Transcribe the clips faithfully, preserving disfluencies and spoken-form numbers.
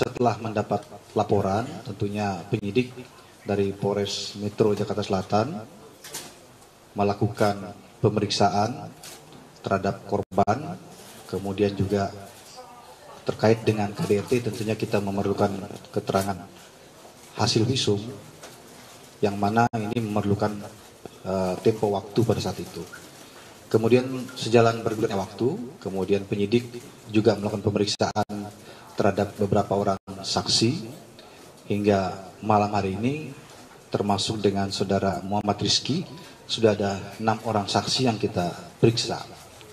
setelah mendapat laporan, tentunya penyidik dari Polres Metro Jakarta Selatan melakukan pemeriksaan terhadap korban, kemudian juga terkait dengan K D R T tentunya kita memerlukan keterangan hasil visum yang mana ini memerlukan uh, tempo waktu pada saat itu. Kemudian sejalan berjalannya waktu, kemudian penyidik juga melakukan pemeriksaan terhadap beberapa orang saksi hingga malam hari ini termasuk dengan saudara Muhammad Rizky sudah ada enam orang saksi yang kita periksa.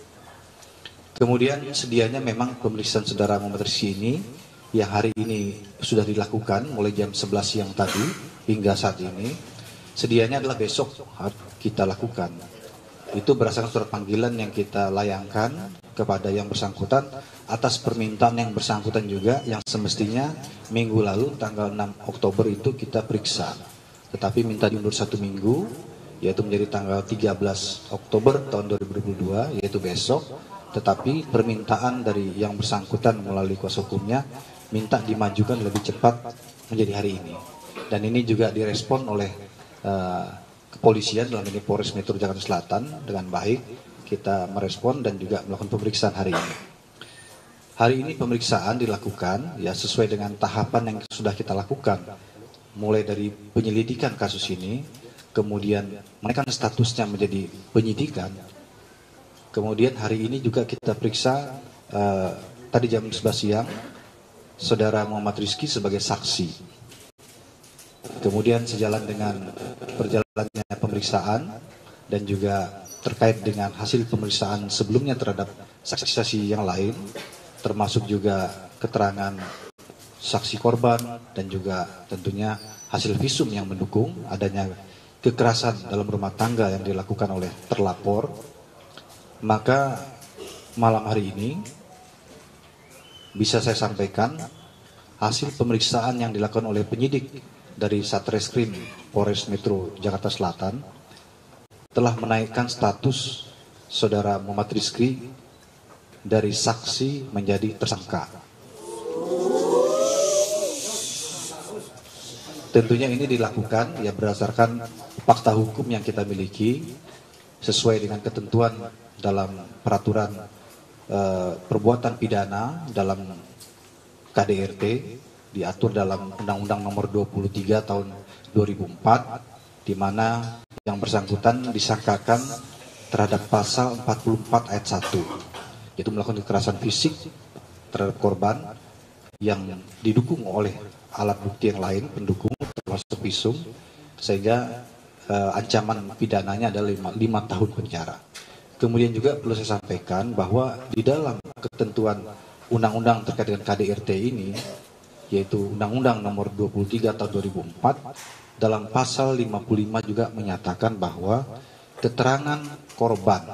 Kemudian sedianya memang pemeriksaan saudara Muhammad Rizky ini yang hari ini sudah dilakukan mulai jam sebelas siang tadi hingga saat ini, sedianya adalah besok kita lakukan. Itu berdasarkan surat panggilan yang kita layangkan kepada yang bersangkutan atas permintaan yang bersangkutan juga yang semestinya minggu lalu tanggal enam Oktober itu kita periksa. Tetapi minta diundur satu minggu, yaitu menjadi tanggal tiga belas Oktober tahun dua ribu dua puluh dua, yaitu besok. Tetapi permintaan dari yang bersangkutan melalui kuasa hukumnya minta dimajukan lebih cepat menjadi hari ini. Dan ini juga direspon oleh uh, kepolisian dalam ini Polres Metro Jakarta Selatan dengan baik. Kita merespon dan juga melakukan pemeriksaan hari ini. Hari ini pemeriksaan dilakukan ya sesuai dengan tahapan yang sudah kita lakukan. Mulai dari penyelidikan kasus ini, kemudian menaikkan statusnya menjadi penyidikan. Kemudian hari ini juga kita periksa uh, tadi jam sebelas siang saudara Muhammad Rizky sebagai saksi. Kemudian sejalan dengan berjalannya pemeriksaan dan juga terkait dengan hasil pemeriksaan sebelumnya terhadap saksi-saksi yang lain, termasuk juga keterangan saksi korban dan juga tentunya hasil visum yang mendukung adanya kekerasan dalam rumah tangga yang dilakukan oleh terlapor. Maka malam hari ini bisa saya sampaikan hasil pemeriksaan yang dilakukan oleh penyidik dari Satreskrim Polres Metro Jakarta Selatan telah menaikkan status saudara Muhammad Rizky dari saksi menjadi tersangka. Tentunya ini dilakukan ya berdasarkan fakta hukum yang kita miliki sesuai dengan ketentuan dalam peraturan eh, perbuatan pidana dalam K D R T diatur dalam Undang-Undang Nomor dua puluh tiga Tahun dua ribu empat, di mana yang bersangkutan disangkakan terhadap pasal empat puluh empat ayat satu, yaitu melakukan kekerasan fisik terhadap korban yang didukung oleh alat bukti yang lain pendukung termasuk visum, sehingga eh, ancaman pidananya adalah lima, lima tahun penjara. Kemudian juga perlu saya sampaikan bahwa di dalam ketentuan undang-undang terkait dengan K D R T ini, yaitu Undang-Undang Nomor dua puluh tiga Tahun dua ribu empat, dalam pasal lima puluh lima juga menyatakan bahwa keterangan korban,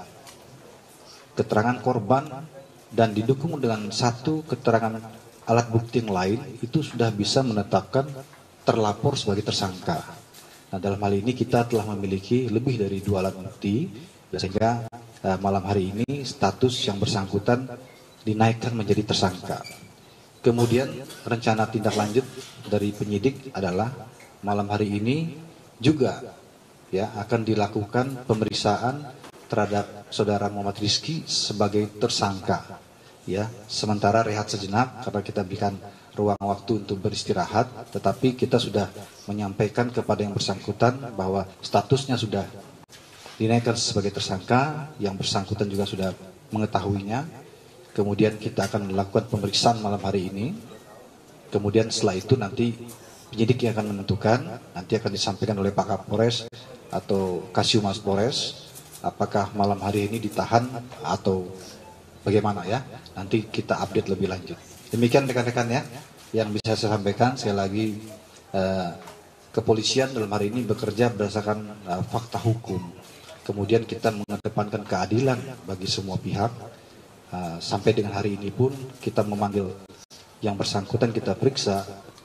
keterangan korban dan didukung dengan satu keterangan alat bukti yang lain itu sudah bisa menetapkan terlapor sebagai tersangka. Nah, dalam hal ini kita telah memiliki lebih dari dua alat bukti, sehingga eh, malam hari ini status yang bersangkutan dinaikkan menjadi tersangka. Kemudian rencana tindak lanjut dari penyidik adalah malam hari ini juga ya akan dilakukan pemeriksaan terhadap saudara Muhammad Rizky sebagai tersangka. Ya, sementara rehat sejenak karena kita berikan ruang waktu untuk beristirahat, tetapi kita sudah menyampaikan kepada yang bersangkutan bahwa statusnya sudah dinaikkan sebagai tersangka, yang bersangkutan juga sudah mengetahuinya. Kemudian kita akan melakukan pemeriksaan malam hari ini. Kemudian setelah itu nanti penyidik yang akan menentukan, nanti akan disampaikan oleh Pak Kapolres atau Kasiumas Polres, apakah malam hari ini ditahan atau bagaimana ya. Nanti kita update lebih lanjut. Demikian rekan-rekan ya yang bisa saya sampaikan. Sekali lagi eh, kepolisian dalam hari ini bekerja berdasarkan eh, fakta hukum. Kemudian kita mengedepankan keadilan bagi semua pihak. Uh, sampai dengan hari ini pun kita memanggil yang bersangkutan, kita periksa.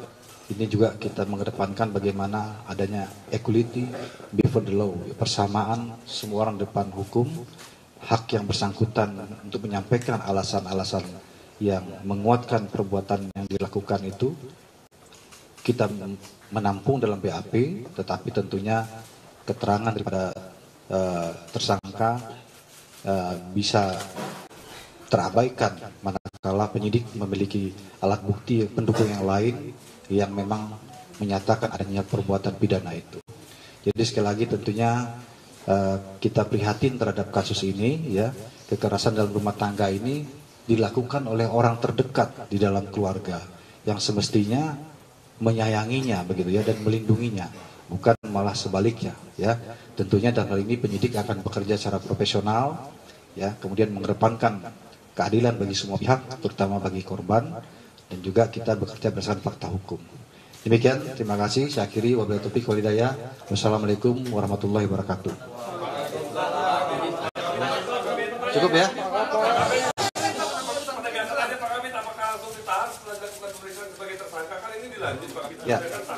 Ini juga kita mengedepankan bagaimana adanya equality before the law, persamaan semua orang depan hukum, hak yang bersangkutan untuk menyampaikan alasan-alasan yang menguatkan perbuatan yang dilakukan itu kita menampung dalam B A P, tetapi tentunya keterangan daripada uh, tersangka uh, bisa terabaikan manakala penyidik memiliki alat bukti pendukung yang lain yang memang menyatakan adanya perbuatan pidana itu. Jadi sekali lagi tentunya uh, kita prihatin terhadap kasus ini, ya, kekerasan dalam rumah tangga ini dilakukan oleh orang terdekat di dalam keluarga yang semestinya menyayanginya begitu ya dan melindunginya, bukan malah sebaliknya, ya. Tentunya dalam hal ini penyidik akan bekerja secara profesional, ya, kemudian mengedepankan keadilan bagi semua pihak, terutama bagi korban, dan juga kita bekerja berdasarkan fakta hukum. Demikian, terima kasih. Saya akhiri, wabillahi taufiq wal hidayah. Wassalamualaikum warahmatullahi wabarakatuh. Cukup ya? Ya.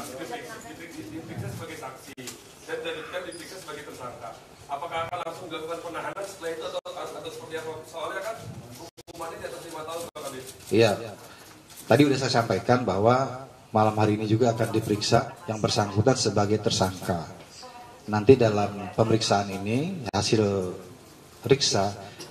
Sebagai saksi dan dilanjutkan diperiksa sebagai tersangka. Apakah akan langsung dilakukan penahanan setelah itu atau, atau seperti apa? Soalnya kan hukumannya di atas lima tahun, Pak Kabit. Iya. Tadi sudah saya sampaikan bahwa malam hari ini juga akan diperiksa yang bersangkutan sebagai tersangka. Nanti dalam pemeriksaan ini hasil periksa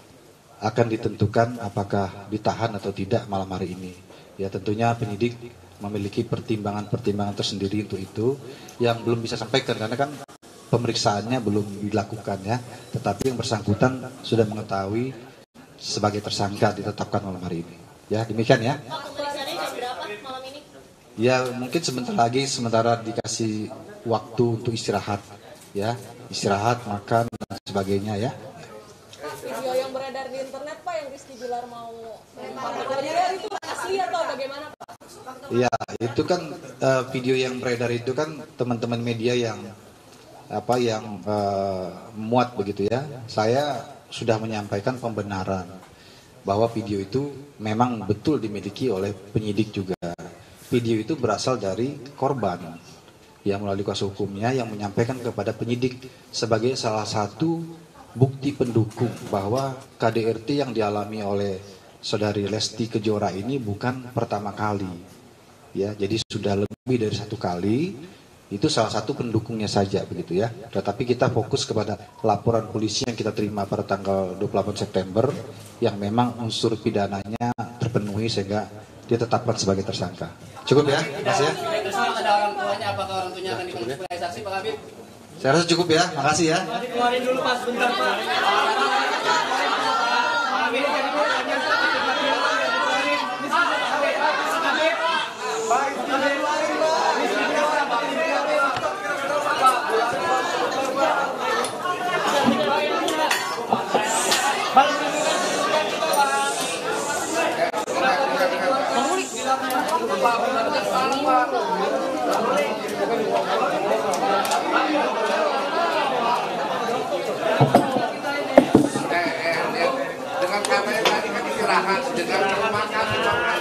akan ditentukan apakah ditahan atau tidak malam hari ini. Ya, tentunya penyidik memiliki pertimbangan-pertimbangan tersendiri untuk itu yang belum bisa sampaikan karena kan pemeriksaannya belum dilakukan, ya. Tetapi yang bersangkutan sudah mengetahui sebagai tersangka ditetapkan malam hari ini. Ya, demikian ya. Pak, pemeriksaannya jam berapa malam ini? Ya, mungkin sebentar lagi sementara dikasih waktu untuk istirahat, ya. Istirahat, makan dan sebagainya, ya. Video yang beredar di internet, Pak, yang Rizky Bilar mau memperlihatkan itu asli atau bagaimana, Pak? Ya, itu kan uh, video yang beredar itu kan teman-teman media yang apa yang uh, muat begitu ya. Saya sudah menyampaikan pembenaran bahwa video itu memang betul dimiliki oleh penyidik juga. Video itu berasal dari korban yang melalui kuasa hukumnya yang menyampaikan kepada penyidik sebagai salah satu bukti pendukung bahwa K D R T yang dialami oleh saudari Lesti Kejora ini bukan pertama kali. Ya, jadi sudah lebih dari satu kali. Itu salah satu pendukungnya saja begitu ya. Tetapi kita fokus kepada laporan polisi yang kita terima pada tanggal dua puluh delapan September yang memang unsur pidananya terpenuhi sehingga ditetapkan sebagai tersangka. Cukup ya? Makasih ya. Ada orang tuanya, apakah orang tuanya akan dipanggil sebagai saksi, Pak Kabit? Saya rasa cukup ya. Makasih ya. Keluarin dulu, Pak, sebentar, Pak. Dengan katanya tadi kan istirahat, dengan makan,